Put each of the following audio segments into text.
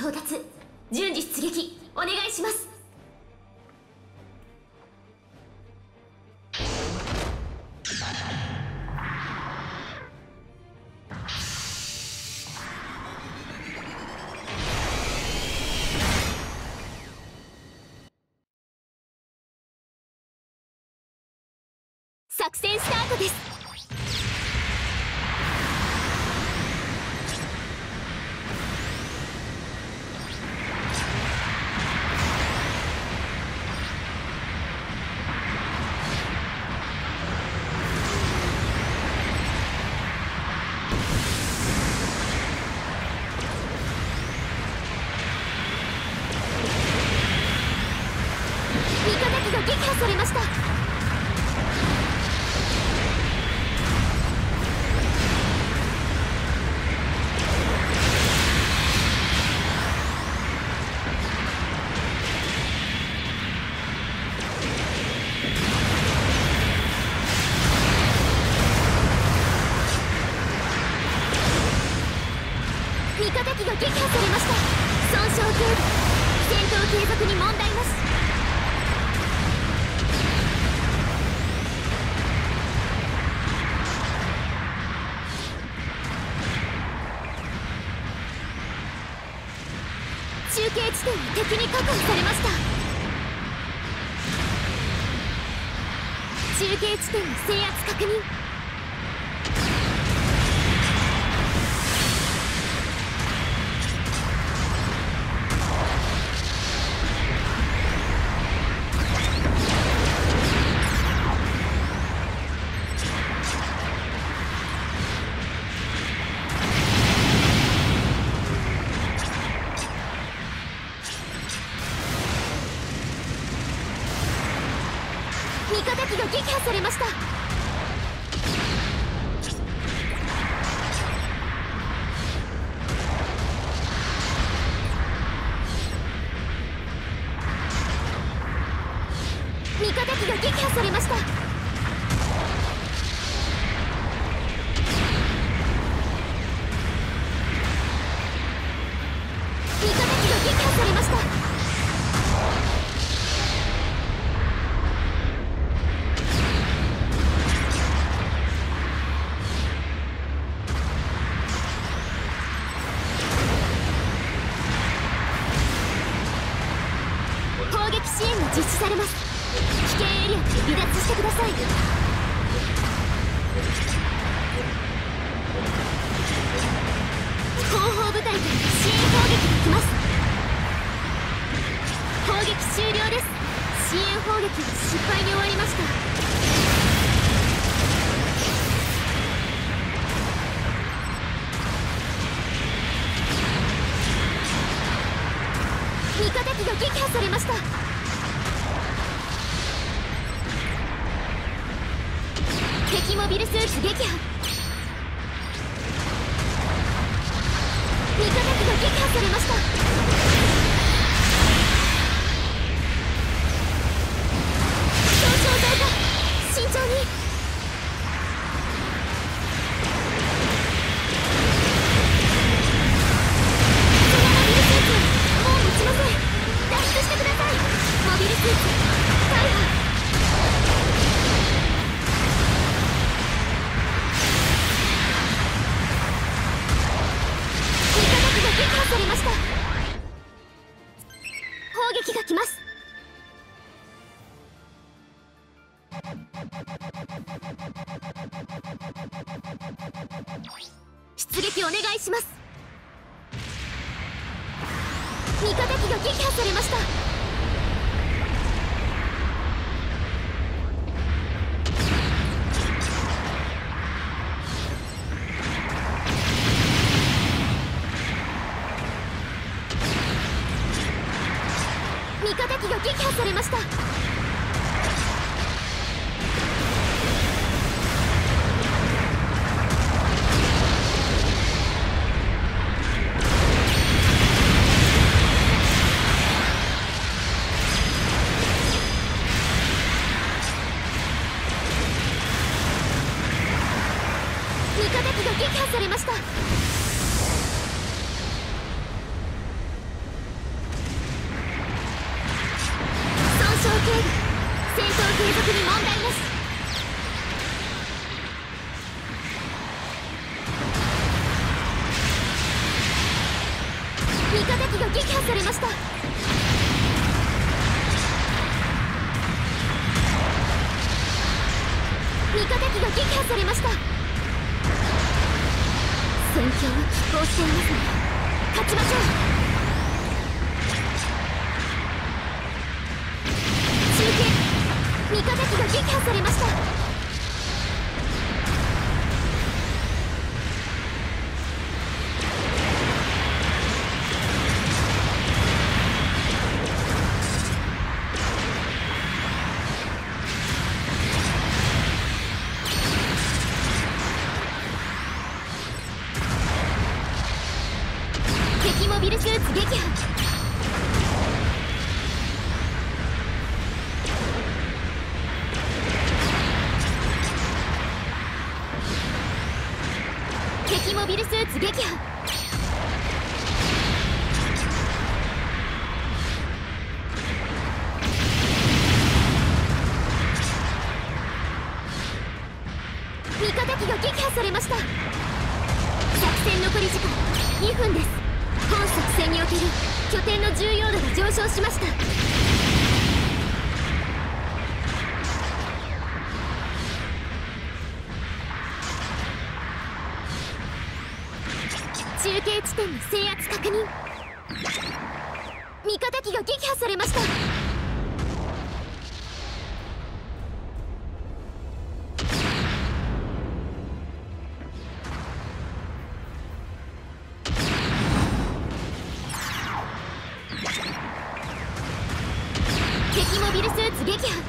到達。順次出撃お願いします。作戦スタートです。味方機が撃破されました。味方機が撃破されました。損傷程度。戦闘継続に問題なし。中継地点を敵に確保されました。中継地点の制圧確認。味方機が撃破されました。味方機が撃破されました。味方機が撃破されました。攻撃支援が実施されます。危険エリアから離脱してください。後方部隊から支援攻撃が来ます。攻撃終了です。支援砲撃は失敗に終わりました。味方機が撃破されました。敵モビルスーツ撃破。味方機が撃破されました。損傷増加。慎重に。そのモビルスーツもう持ちません。脱出してください。モビルスーツ大破。撃破されました。砲撃が来ます。出撃お願いします。味方機が撃破されました。味方機が撃破されました。味方機が撃破されました。 継続に問題なし。味方機が撃破されました。味方機が撃破されました。戦況は拮抗していますね。勝ちましょう。中継、味方機が撃破されました。敵モビルスーツ撃破。敵モビルスーツ撃破。味方機が撃破されました。作戦残り時間2分です。本作戦における拠点の重要度が上昇しました。中継地点の制圧確認。味方機が撃破されました。敵モビルスーツ撃破。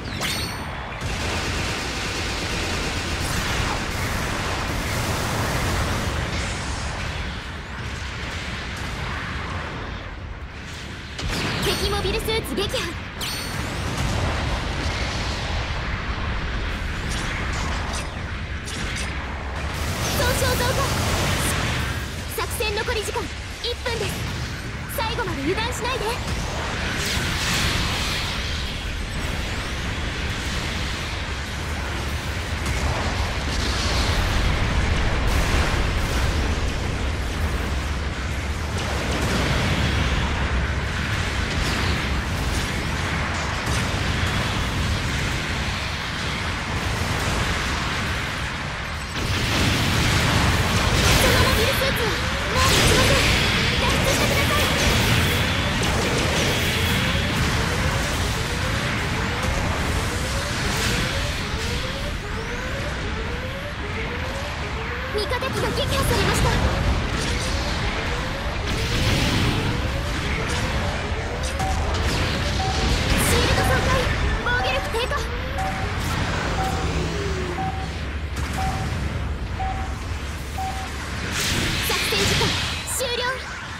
敵モビルスーツ撃破。損傷増加。作戦残り時間1分です。最後まで油断しないで。味方機が撃破されました。シールド損壊、防御力低下。作戦時間終了。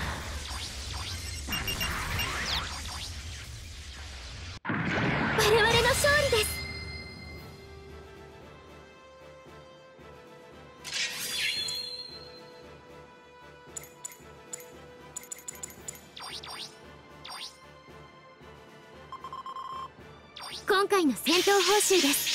我々の勝利です。今回の戦闘報酬です。